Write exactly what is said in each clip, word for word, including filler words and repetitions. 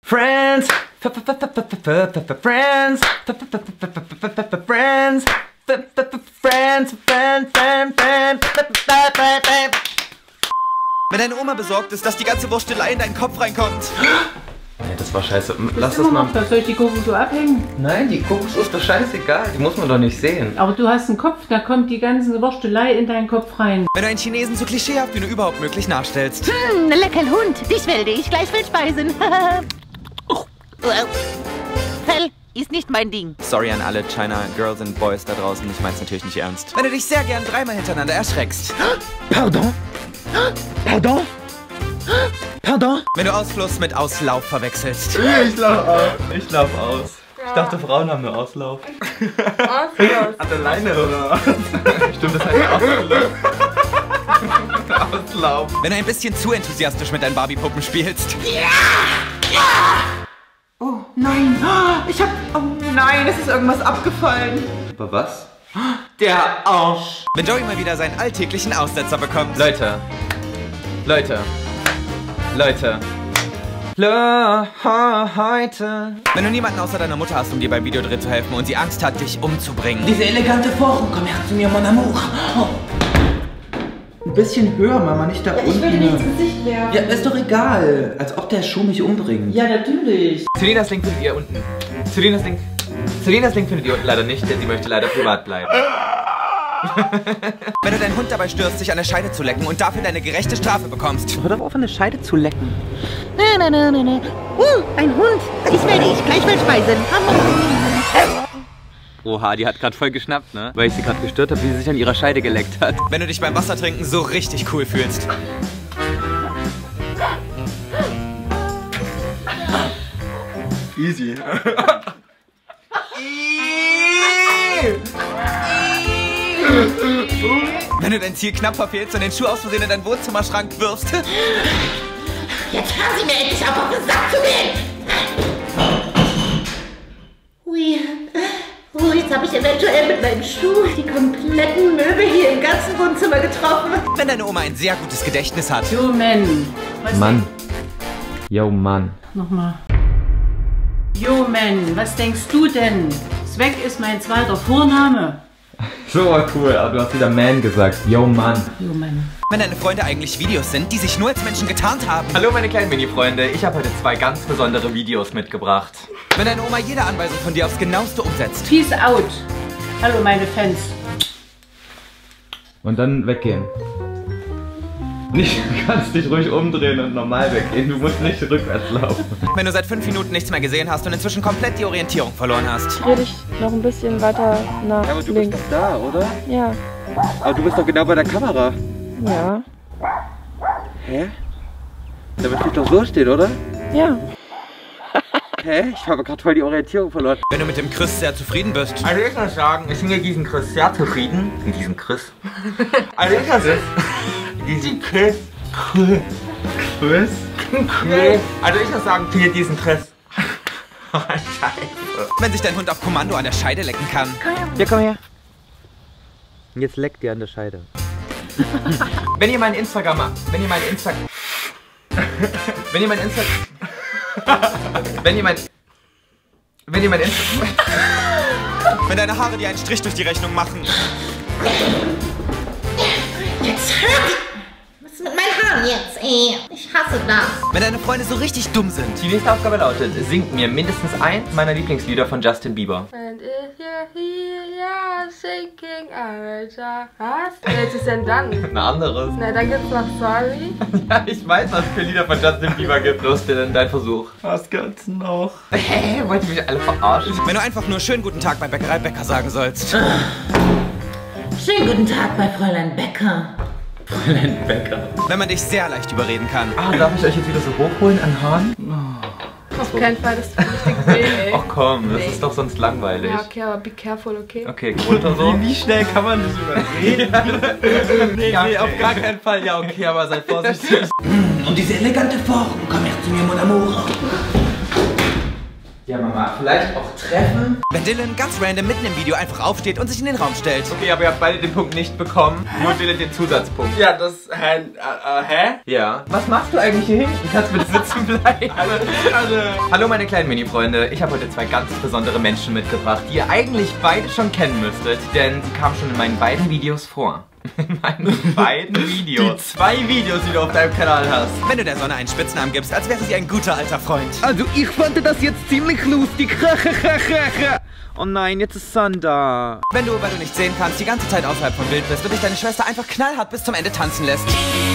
Friends, Friends, Friends, Friends, Wenn deine Oma besorgt ist, dass die ganze Wurstelei in deinen Kopf reinkommt. Nee, das war scheiße. Lass das mal. Soll ich die Kokos so abhängen? Nein, die Kokos ist doch scheißegal. Die muss man doch nicht sehen. Aber du hast einen Kopf, da kommt die ganze Wurstelei in deinen Kopf rein. Wenn du einen Chinesen so klischeehaft wie nur überhaupt möglich nachstellst. Hm, lecker Hund. Dich werde ich gleich wildspeisen. Fell ist nicht mein Ding. Sorry an alle China Girls and Boys da draußen. Ich mein's natürlich nicht ernst. Wenn du dich sehr gern dreimal hintereinander erschreckst. Pardon? Pardon? Pardon? Wenn du Ausfluss mit Auslauf verwechselst. Ich lauf aus. Ich lauf aus. Ich dachte, Frauen haben nur Auslauf. Auslauf. Hat alleine oder? Stimmt, das heißt Auslauf. Auslauf. Wenn du ein bisschen zu enthusiastisch mit deinen Barbie-Puppen spielst. Oh nein, ich hab... Oh nein, es ist irgendwas abgefallen. Aber was? Der Arsch. Wenn Joey mal wieder seinen alltäglichen Aussetzer bekommt. Leute. Leute. Leute. Le heute. Wenn du niemanden außer deiner Mutter hast, um dir beim Videodreh zu helfen und sie Angst hat, dich umzubringen. Diese elegante Form, komm her zu mir, mon amour. Oh. Ein bisschen höher, Mama, nicht da ja, unten. Ich will dir nicht ins Gesicht werfen. Ja, ist doch egal. Als ob der Schuh mich umbringt. Ja, natürlich. Selinas Link findet ihr unten. Selinas Link. Selinas Link findet ihr unten leider nicht, denn sie möchte leider privat bleiben. Wenn du deinen Hund dabei störst, sich an der Scheide zu lecken und dafür deine gerechte Strafe bekommst. Hör doch auf, an der Scheide zu lecken. Nein, nein, nein, nein. Uh, ein Hund. Dich werde ich gleich wildspeisen. Oha, die hat gerade voll geschnappt, ne? Weil ich sie gerade gestört habe, wie sie sich an ihrer Scheide geleckt hat. Wenn du dich beim Wassertrinken so richtig cool fühlst. Easy. Wenn du dein Ziel knapp verfehlst und den Schuh aus Versehen in deinen Wohnzimmerschrank wirfst. Jetzt hören Sie mir endlich auf, auf den Sack zu gehen. Ui. Oh, jetzt habe ich eventuell mit meinem Schuh die kompletten Möbel hier im ganzen Wohnzimmer getroffen. Wenn deine Oma ein sehr gutes Gedächtnis hat. Jo, Mann. Mann. Yo, Mann. Nochmal. Jo, Mann, was denkst du denn? Zweck ist mein zweiter Vorname. So cool, aber du hast wieder Man gesagt. Yo, Mann. Jo, Mann. Wenn deine Freunde eigentlich Videos sind, die sich nur als Menschen getarnt haben. Hallo meine kleinen Mini-Freunde, ich habe heute zwei ganz besondere Videos mitgebracht. Wenn deine Oma jede Anweisung von dir aufs Genaueste umsetzt. Peace out. Hallo meine Fans. Und dann weggehen. Nicht, du kannst dich ruhig umdrehen und normal weggehen, du musst nicht rückwärts laufen. Wenn du seit fünf Minuten nichts mehr gesehen hast und inzwischen komplett die Orientierung verloren hast. Dreh dich noch ein bisschen weiter nach Ja, aber du links. bist doch da, oder? Ja. Aber du bist doch genau bei der Kamera. Ja. Hä? Da müsste ich doch so stehen, oder? Ja. Hä? Ich habe gerade voll die Orientierung verloren. Wenn du mit dem Chris sehr zufrieden bist. Also ich muss sagen, ich bin mit diesem Chris sehr zufrieden. Mit diesem Chris. Also ich muss diesen Chris. Chris. Chris. Chris. Also ich muss sagen, für diesen Chris. Scheiße. Wenn sich dein Hund auf Kommando an der Scheide lecken kann. Ja, komm her. Und jetzt leckt ihr an der Scheide. Wenn ihr mein Instagram habt, wenn ihr mein Instagram, wenn ihr mein Instagram, wenn ihr mein, wenn ihr mein Instagram, Wenn deine Haare dir einen Strich durch die Rechnung machen. Jetzt hör die... Was ist mit meinen Haaren jetzt, ey? Ich hasse das. Wenn deine Freunde so richtig dumm sind. Die nächste Aufgabe lautet, singt mir mindestens eins meiner Lieblingslieder von Justin Bieber. And if you're here, you're sinking, Alter. Was? Welches ist denn dann? Ein anderes. Na, dann gibt's noch Sorry. Ja, ich weiß, was es für Lieder von Justin Bieber gibt. Los, denn dein Versuch. Was gibt's noch? Hä? Wollt ihr mich alle verarschen? Wenn du einfach nur schönen guten Tag bei Bäckerei Bäcker sagen sollst. Schönen guten Tag bei Fräulein Becker. Fräulein Becker. Wenn man dich sehr leicht überreden kann. Ah, darf ich euch jetzt wieder so hochholen an Haaren? Auf keinen Fall, das tut richtig weh, ey. Ach komm, das Nee. ist doch sonst langweilig. Ja, okay, aber be careful, okay? Okay, runter so. Wie, wie schnell kann man das überreden? nee, Ja, nee, okay. auf gar keinen Fall. Ja, okay, aber seid vorsichtig. Und diese elegante Form, komm her zu mir, mon amour. Ja, Mama, vielleicht auch treffen? Wenn Dylan ganz random mitten im Video einfach aufsteht und sich in den Raum stellt. Okay, aber ihr habt beide den Punkt nicht bekommen. Hä? Nur Dylan den Zusatzpunkt. Ja, das, hä, äh, äh, hä? Ja. Was machst du eigentlich hier hinten? Du kannst bitte sitzen bleiben. Hallo meine kleinen Mini-Freunde. Ich habe heute zwei ganz besondere Menschen mitgebracht, die ihr eigentlich beide schon kennen müsstet, denn sie kamen schon in meinen beiden Videos vor. In meinen beiden Videos. Die zwei Videos, die du auf deinem Kanal hast. Wenn du der Sonne einen Spitznamen gibst, als wäre sie ein guter alter Freund. Also ich fand das jetzt ziemlich lustig. Oh nein, jetzt ist Sun da. Wenn du, weil du nicht sehen kannst, die ganze Zeit außerhalb vom Bild bist und dich deine Schwester einfach knallhart bis zum Ende tanzen lässt.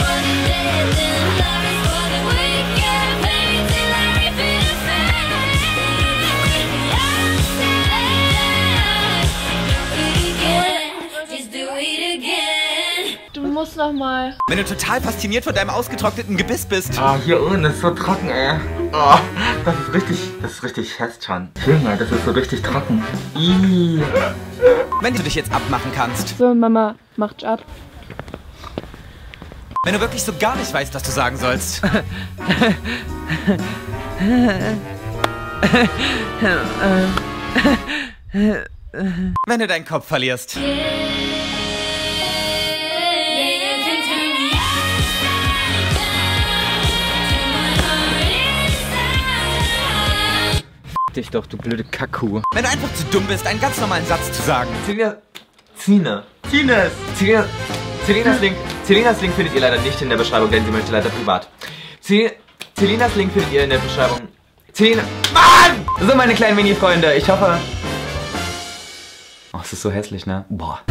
Du musst noch mal. Wenn du total fasziniert von deinem ausgetrockneten Gebiss bist. Ah, hier unten ist so trocken, ey. Oh, das ist richtig, das ist richtig hässlich. Junge, das ist so richtig trocken. Ih. Wenn du dich jetzt abmachen kannst. So, Mama, macht ab. Wenn du wirklich so gar nicht weißt, was du sagen sollst. Wenn du deinen Kopf verlierst. Dich doch, du blöde Kackkuh. Wenn du einfach zu dumm bist, einen ganz normalen Satz zu sagen. Celina, Zine. Tines. Celina, Celinas Link, Celinas Link findet ihr leider nicht in der Beschreibung, denn sie möchte leider privat. Cel, Celinas Link findet ihr in der Beschreibung. Celina, Mann! So meine kleinen Mini-Freunde, ich hoffe... Oh, es ist so hässlich, ne? Boah.